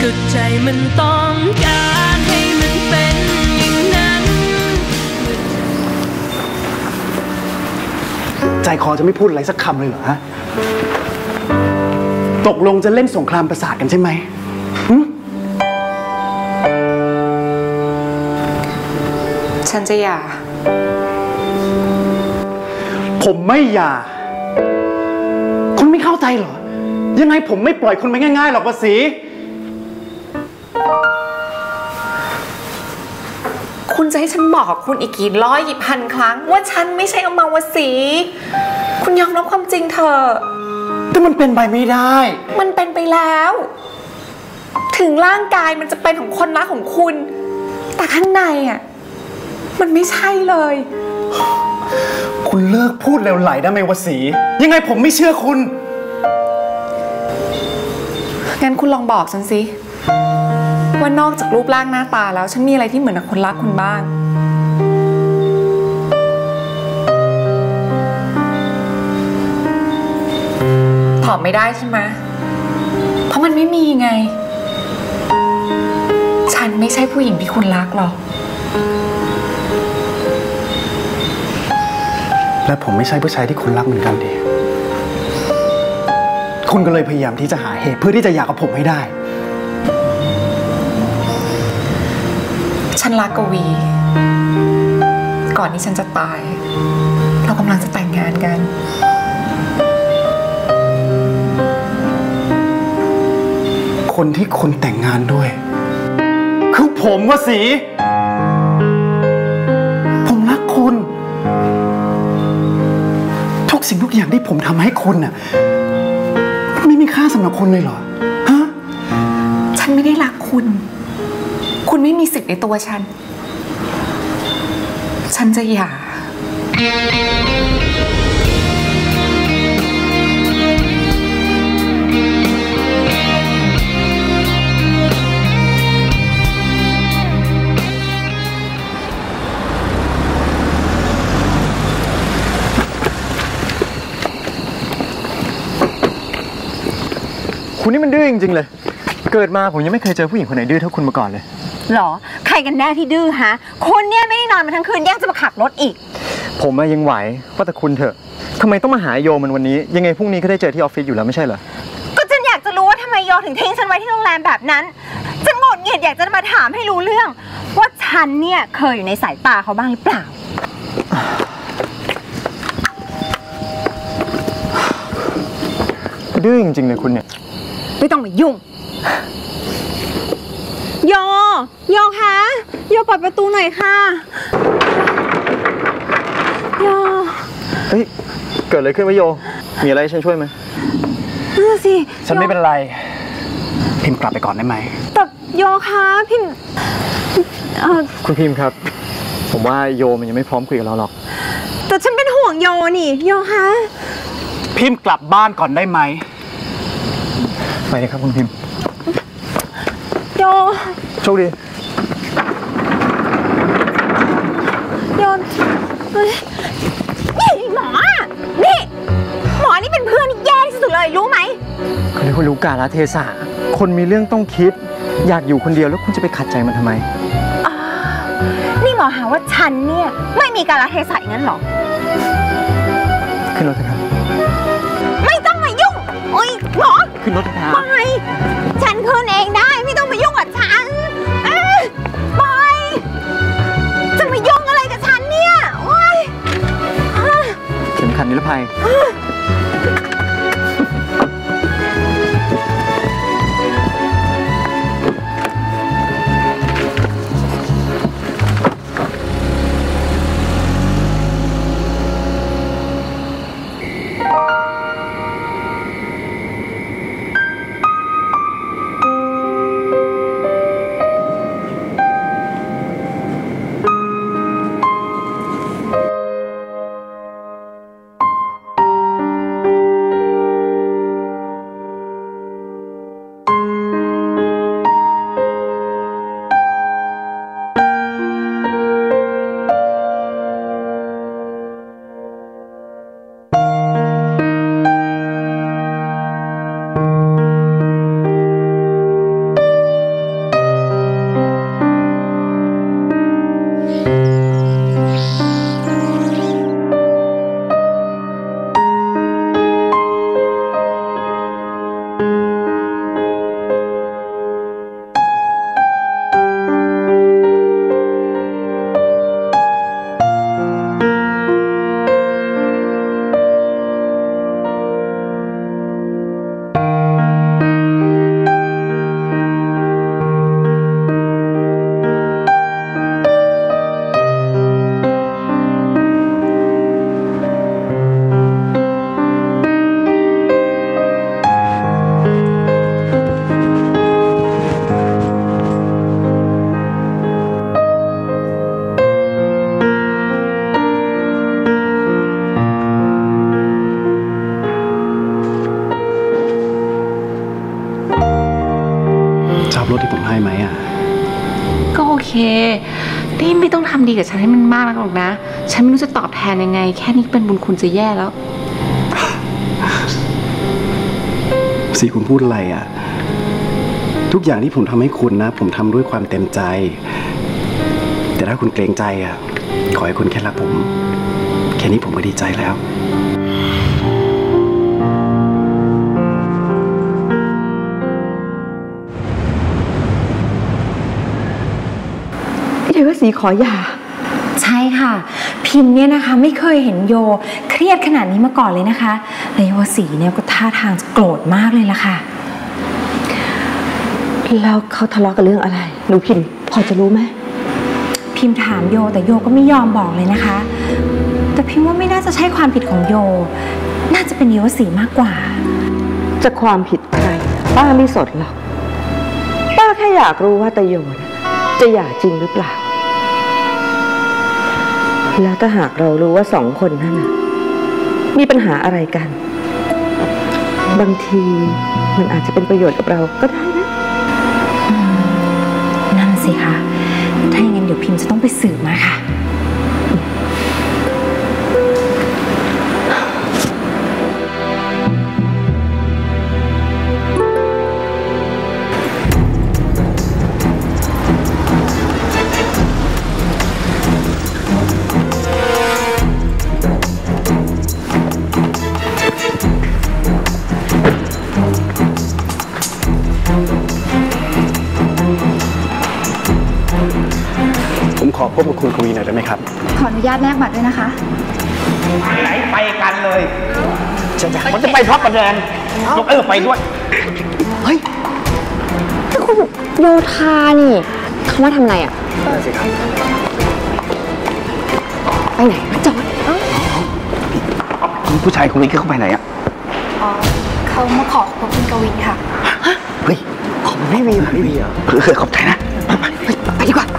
ก็ใจมันต้องการให้มันเป็นอย่างนั้นใจคอจะไม่พูดอะไรสักคำเลยเหรอฮะตกลงจะเล่นสงครามประสาทกันใช่ไหมฉันจะหย่าผมไม่หย่าคุณไม่เข้าใจเหรอยังไงผมไม่ปล่อยคุณไปง่ายๆหรอกวสีคุณจะให้ฉันบอกกับคุณอีกกี่ร้อยกี่พันครั้งว่าฉันไม่ใช่อมาวสีคุณยอมรับความจริงเถอะแต่มันเป็นไปไม่ได้มันเป็นไปแล้วถึงร่างกายมันจะเป็นของคนรักของคุณแต่ข้างในอ่ะมันไม่ใช่เลยคุณเลิกพูดเร็วไหลได้ไหมวสียังไงผมไม่เชื่อคุณงั้นคุณลองบอกฉันสิว่านอกจากรูปร่างหน้าตาแล้วฉันมีอะไรที่เหมือนกับคนรักคุณบ้างตอบไม่ได้ใช่ไหมเพราะมันไม่มีไงฉันไม่ใช่ผู้หญิงที่คุณรักหรอกและผมไม่ใช่ผู้ชายที่คุณรักเหมือนกันดิคุณก็เลยพยายามที่จะหาเหตุเพื่อที่จะอยากกับผมให้ได้ฉันรักกวีก่อนที่ฉันจะตายเรากำลังจะแต่งงานกันคนที่คุณแต่งงานด้วยคือผมวสีผมรักคุณทุกสิ่งทุกอย่างที่ผมทำให้คุณน่ะไม่มีค่าสำหรับคุณเลยเหรอฮะฉันไม่ได้รักคุณคุณไม่มีสิทธิ์ในตัวฉันจะหย่าคุณนี่มันดื้อจริงๆเลยเกิดมาผมยังไม่เคยเจอผู้หญิงคนไหนดื้อเท่าคุณมาก่อนเลยหรอใครกันแน่ที่ดื้อฮะคนเนี่ยไม่ได้นอนมาทั้งคืนยังจะมาขับรถอีกผมยังไหวว่าแต่คุณเถอะทำไมต้องมาหาโยมันวันนี้ยังไงพรุ่งนี้ก็ได้เจอที่ออฟฟิศอยู่แล้วไม่ใช่เหรอก็ฉันอยากจะรู้ว่าทำไมโยถึงทิ้งฉันไว้ที่โรงแรมแบบนั้นฉันโงดเหงียดอยากจะมาถามให้รู้เรื่องว่าฉันเนี่ยเคยอยู่ในสายตาเขาบ้างหรือเปล่าดื้อจริงๆเลยคุณเนี่ยไม่ต้องมายุ่งโยคะโยเปิดประตูหน่อยค่ะโยเฮ้ยเกิดอะไรขึ้นวะโยมีอะไรให้ฉันช่วยไหมสิฉันไม่เป็นไรพิมพ์กลับไปก่อนได้ไหมแต่โยคะพิมพ์คุณพิมพ์ครับผมว่าโยมันยังไม่พร้อมคุยกับเราหรอกแต่ฉันเป็นห่วงโยนี่โยคะพิมพ์กลับบ้านก่อนได้ไหมไปเลยครับคุณพิมพ์โยโชคดีโยนี่หมอนี่หมอนี่เป็นเพื่อนที่แย่ที่สุดเลยรู้ไหมคนนี้คุณรู้กาลเทศะคนมีเรื่องต้องคิดอยากอยู่คนเดียวแล้วคุณจะไปขัดใจมันทำไมนี่หมอหาว่าฉันเนี่ยไม่มีกาลเทศะอย่างนั้นหรอขึ้นรถเถอะครับไม่ต้องมายุ่งโอ๊ยหมอขึ้นรถเถอะไม่ฉันขึ้นเองได้ไม่ต้องมายุ่งกับฉันไปจะมายุ่งอะไรกับฉันเนี่ยโอ๊ยเข็มขัดนิรภัยรับรถที่ผมให้ไหมอ่ะก็โอเคนี่ไม่ต้องทำดีกับฉันให้มันมากนักหรอกนะ ฉันไม่รู้จะตอบแทนยังไง แค่นี้เป็นบุญคุณจะแย่แล้วสิคุณพูดอะไรอ่ะ ทุกอย่างที่ผมทำให้คุณนะ ผมทำด้วยความเต็มใจ แต่ถ้าคุณเกรงใจอ่ะ ขอให้คุณแค่รักผม แค่นี้ผมก็ดีใจแล้วเดี๋ยวว่าสีขอหย่าใช่ค่ะ พิมพ์เนี่ยนะคะไม่เคยเห็นโยเครียดขนาดนี้มาก่อนเลยนะคะแล้วโยวสีเนี่ยก็ท่าทางจะโกรธมากเลยล่ะค่ะแล้วเขาทะเลาะกันเรื่องอะไรหนูพิมพ์พอจะรู้ไหมพิมพ์ถามโยแต่โยก็ไม่ยอมบอกเลยนะคะแต่พิมพ์ว่าไม่น่าจะใช่ความผิดของโยน่าจะเป็นโยวสีมากกว่าจะความผิดใครป้าไม่สนหรอกป้าแค่อยากรู้ว่าตาโยจะหย่าจริงหรือเปล่าแล้วถ้าหากเรารู้ว่า2 คนนั่นน่ะมีปัญหาอะไรกันบางทีมันอาจจะเป็นประโยชน์กับเราก็ได้นะนั่นสิคะถ้าอย่างนั้นเดี๋ยวพิมพ์จะต้องไปสืบมาค่ะผมขอพบกับคุณกวีหน่อยได้ไหมครับขออนุญาตแลกบัตรด้วยนะคะไหนไปกันเลยมันจะไปพระประแดงยกไปด้วยเฮ้ยแต่คุณโยธานี่เขามาทำไงอ่ะนั่นสิครับไปไหนมาจอดผู้ชายคนนี้เขาไปไหนอ่ะอ๋อเขามาขอพบคุณกวินค่ะเฮ้ยของไม่มีอ่ะขอบใจนะไปดีกว่า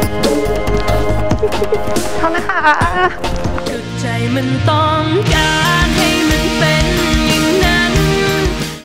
โทษนะคะจุดใจมันต้องการ